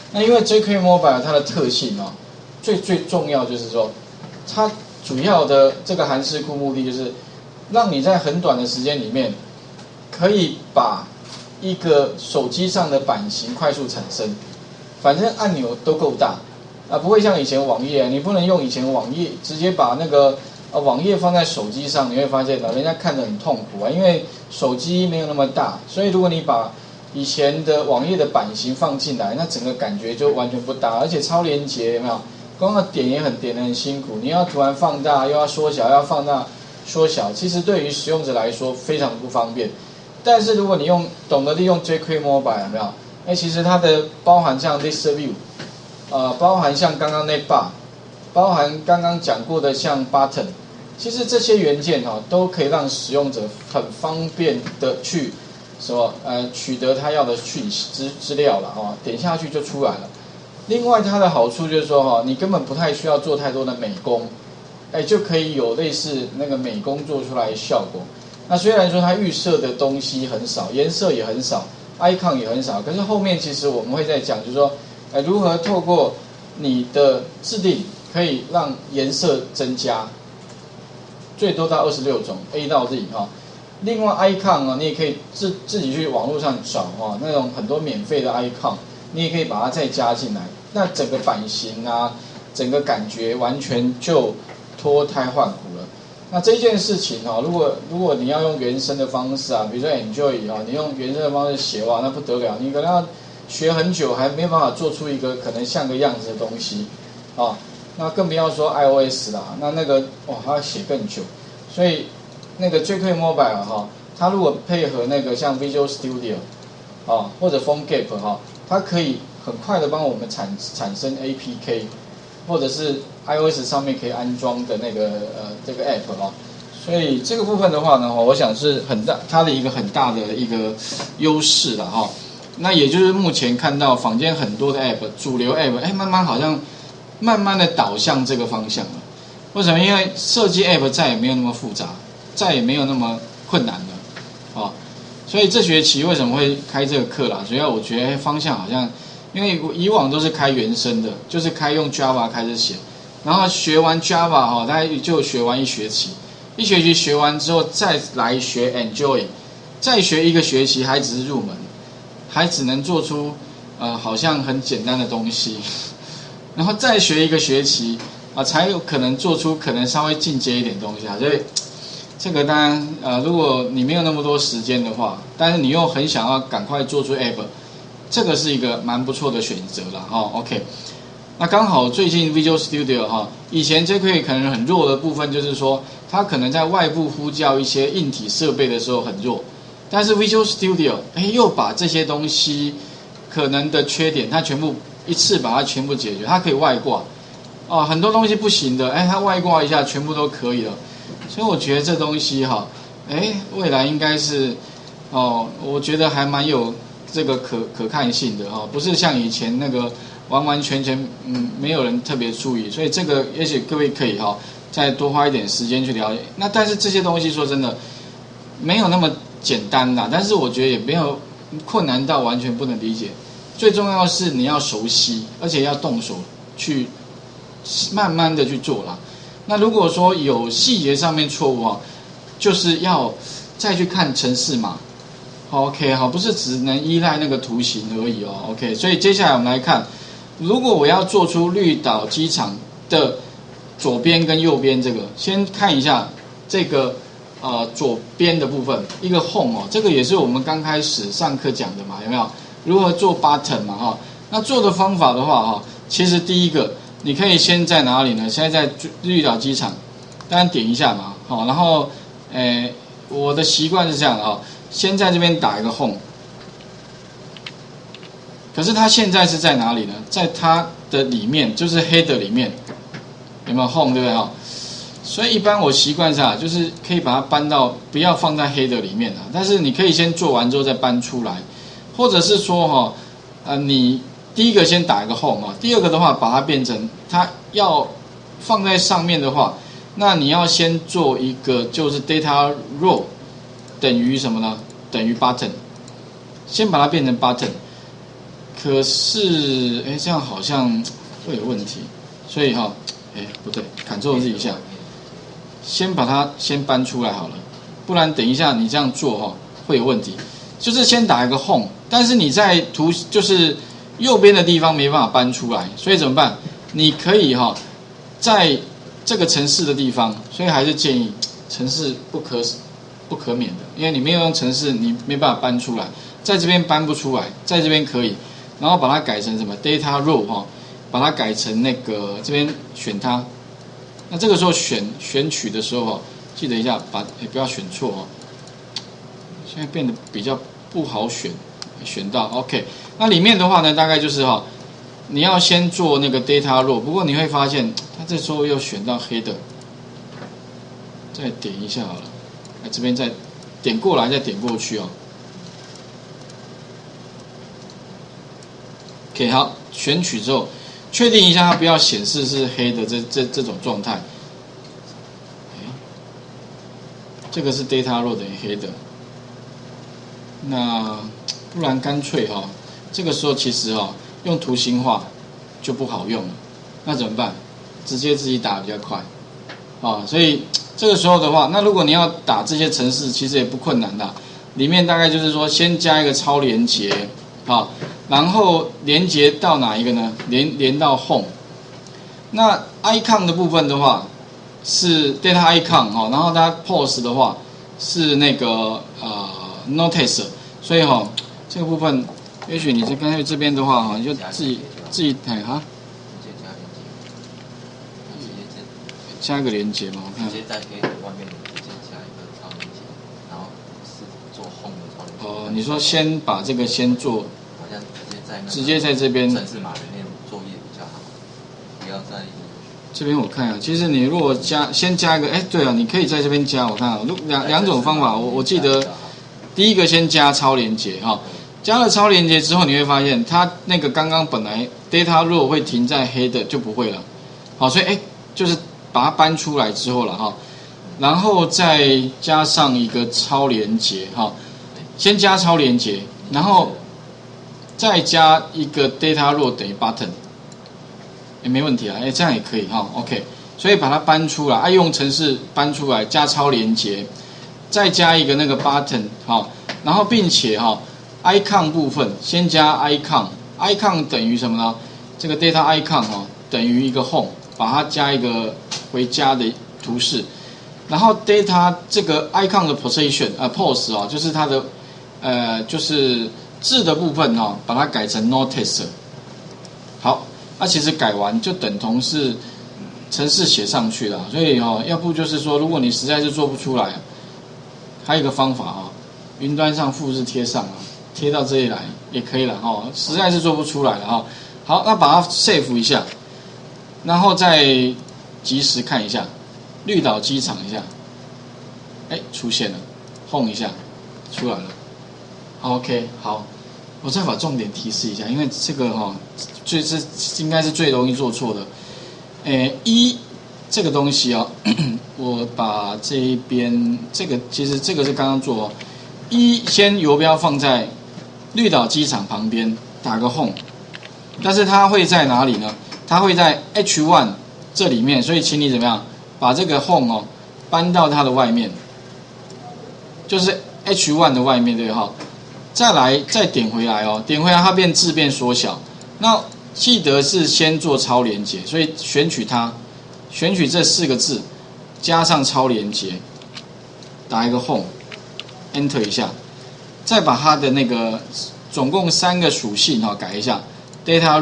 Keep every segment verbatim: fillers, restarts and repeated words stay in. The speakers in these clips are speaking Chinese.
那因为 jQuery Mobile 它的特性哦，最最重要就是说，它主要的这个函式库目的就是让你在很短的时间里面，可以把一个手机上的版型快速产生，反正按钮都够大啊，不会像以前网页，你不能用以前网页直接把那个呃网页放在手机上，你会发现呢，人家看得很痛苦啊，因为手机没有那么大，所以如果你把以前的网页的版型放进来，那整个感觉就完全不搭，而且超连结有没有？光要点也很点得很辛苦，你要突然放大，又要缩小，要放大缩小，其实对于使用者来说非常不方便。但是如果你用懂得利用 jQuery Mobile 有没有？哎，其实它的包含像 List View， 呃，包含像刚刚那 bar， 包含刚刚讲过的像 Button， 其实这些元件哈、哦、都可以让使用者很方便的去什么呃取得他要的讯息资资料了哦，点下去就出来了。另外它的好处就是说哈、哦，你根本不太需要做太多的美工，哎，就可以有类似那个美工做出来的效果。那虽然说它预设的东西很少，颜色也很少 ，icon 也很少，可是后面其实我们会在讲，就是说，哎，如何透过你的制定可以让颜色增加，最多到二十六种 A 到 Z 哈、哦。另外 icon 啊，你也可以自自己去网络上找哈、哦，那种很多免费的 icon， 你也可以把它再加进来。那整个版型啊，整个感觉完全就脱胎换骨了。那这件事情哈、哦，如果如果你要用原生的方式啊，比如说 Enjoy 啊，你用原生的方式写哇，那不得了，你可能要学很久，还没有办法做出一个可能像个样子的东西啊。那更不要说 iOS 啦，那那个哇，还要写更久。所以那个 jQuery Mobile 哈、哦，它如果配合那个像 Visual Studio 啊或者 PhoneGap 哈、哦，它可以很快的帮我们产产生 A P K， 或者是 iOS 上面可以安装的那个呃这个 App 哦，所以这个部分的话呢，我想是很大它的一个很大的一个优势了哈、哦。那也就是目前看到坊间很多的 App， 主流 App， 哎，慢慢好像慢慢的导向这个方向了。为什么？因为设计 App 再也没有那么复杂，再也没有那么困难了，哦。所以这学期为什么会开这个课啦？主要我觉得方向好像。因为以往都是开原生的，就是开用 Java 开始写，然后学完 Java 哈，大概就学完一学期，一学期学完之后再来学 Enjoy， 再学一个学期还只是入门，还只能做出呃好像很简单的东西，然后再学一个学期啊、呃，才有可能做出可能稍微进阶一点东西啊。所以这个当然呃，如果你没有那么多时间的话，但是你又很想要赶快做出 App。这个是一个蛮不错的选择啦，哦 ，OK， 那刚好最近 Visual Studio 哈、哦，以前jQuery可能很弱的部分就是说，它可能在外部呼叫一些硬体设备的时候很弱，但是 Visual Studio 哎又把这些东西可能的缺点，它全部一次把它全部解决，它可以外挂，哦，很多东西不行的，哎，它外挂一下全部都可以了，所以我觉得这东西哈、哦，哎，未来应该是，哦，我觉得还蛮有。这个可可看性的哈、哦，不是像以前那个完完全全嗯没有人特别注意，所以这个也许各位可以哈、哦、再多花一点时间去了解。那但是这些东西说真的没有那么简单啦，但是我觉得也没有困难到完全不能理解。最重要的是你要熟悉，而且要动手去慢慢的去做啦。那如果说有细节上面错误啊，就是要再去看程式码。OK 好，不是只能依赖那个图形而已哦。OK， 所以接下来我们来看，如果我要做出绿岛机场的左边跟右边这个，先看一下这个呃左边的部分，一个 home 哦，这个也是我们刚开始上课讲的嘛，有没有？如何做 button 嘛哈？那做的方法的话哈，其实第一个你可以先在哪里呢？现在在绿岛机场，当然点一下嘛，好，然后诶我的习惯是这样的哈。先在这边打一个 home， 可是它现在是在哪里呢？在它的里面，就是 header 里面，有没有 home 对不对哈？所以一般我习惯上就是可以把它搬到，不要放在 header 里面啊。但是你可以先做完之后再搬出来，或者是说哈，呃，你第一个先打一个 home 啊，第二个的话把它变成它要放在上面的话，那你要先做一个就是 data row。等于什么呢？等于 button， 先把它变成 button。 可是哎，这样好像会有问题，所以哈、哦，哎不对 ，Ctrl Z 一下，先把它先搬出来好了，不然等一下你这样做哈、哦、会有问题。就是先打一个 Home， 但是你在图就是右边的地方没办法搬出来，所以怎么办？你可以哈、哦，在这个程式的地方，所以还是建议程式不可不可免的，因为你没有用程式，你没办法搬出来，在这边搬不出来，在这边可以，然后把它改成什么 Data Row 哈、哦，把它改成那个这边选它，那这个时候选选取的时候哈，记得一下把也不要选错哦。现在变得比较不好选，选到 OK。那里面的话呢，大概就是哈、哦，你要先做那个 Data Row， 不过你会发现它这时候又选到 Header， 再点一下好了，来这边再点过来，再点过去哦。OK， 好，选取之后，确定一下它不要显示是黑的这这这种状态。这个是 Data Row 等于黑的。那不然干脆哈、哦，这个时候其实哈、哦、用图形化就不好用了，那怎么办？直接自己打比较快，啊，所以这个时候的话，那如果你要打这些程式，其实也不困难的，里面大概就是说先加一个超连结，啊，然后连接到哪一个呢？连连到 Home。那 icon 的部分的话是 data icon 哈，然后它 pose 的话是那个呃 notice。所以哈、哦，这个部分，也许你这干脆这边的话哈，你就自己自己哎哈，加一个连接嘛，我看。 直接在黑盒外面直接加一个超连接，然后是做 Home 的超连接。 哦，你说先把这个先做， 好像直接在那直接在这边程式码里面作业比较好，不要在这边我看啊，其实你如果加先加一个，哎，对啊，你可以在这边加，我看啊，两两种方法，我我记得。第一个先加超连结哈，加了超连结之后，你会发现它那个刚刚本来 data row 会停在黑的就不会了，好，所以哎，就是把它搬出来之后了哈，然后再加上一个超连结哈，先加超连结，然后再加一个 data row 等于 button， 也没问题啊，哎，这样也可以哈 ，OK， 所以把它搬出来，爱用程式搬出来加超连结。再加一个那个 button 好，然后并且哈 icon 部分先加 icon，icon 等于什么呢？这个 data icon 哈等于一个 home， 把它加一个回家的图示，然后 data 这个 icon 的 position 呃 pose 啊，就是它的呃就是字的部分哈，把它改成 notice。好，那其实改完就等同是程式写上去了，所以哈，要不就是说，如果你实在是做不出来。还有一个方法啊，云端上复制贴上啊，贴到这里来也可以了哈。实在是做不出来了哈。好，那把它 save 一下，然后再及时看一下，绿岛机场一下，哎，出现了 ，home 一下，出来了。OK， 好，我再把重点提示一下，因为这个哈，最是应该是最容易做错的。诶，一。这个东西哦，我把这一边这个其实这个是刚刚做哦，一先游标放在绿岛机场旁边打个 home， 但是它会在哪里呢？它会在 H 一 这里面，所以请你怎么样把这个 home 哦搬到它的外面，就是 H 一 的外面对哈，再来再点回来哦，点回来它变字变缩小，那记得是先做超连结，所以选取它。选取这四个字，加上超连结，打一个 home，enter 一下，再把它的那个总共三个属性哈改一下 ，data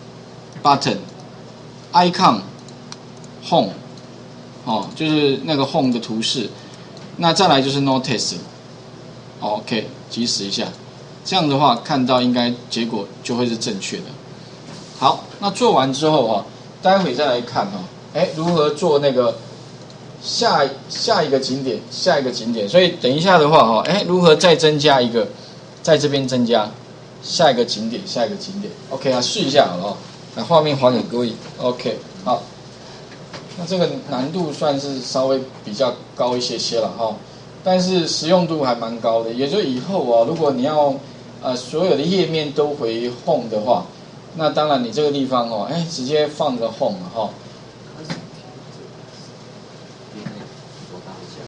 row、button、icon、home， 哦，就是那个 home 的图示。那再来就是 notice，OK， 及时一下，这样的话看到应该结果就会是正确的。好，那做完之后哈，待会再来看哈。哎，如何做那个下下一个景点，下一个景点？所以等一下的话，哈，哎，如何再增加一个，在这边增加下一个景点，下一个景点 ？OK 啊，试一下好了哦。把画面还给各位 ，OK， 好。那这个难度算是稍微比较高一些些了哈，但是实用度还蛮高的。也就以后啊，如果你要呃所有的页面都回 home 的话，那当然你这个地方哦，哎，直接放个 home 哈、哦。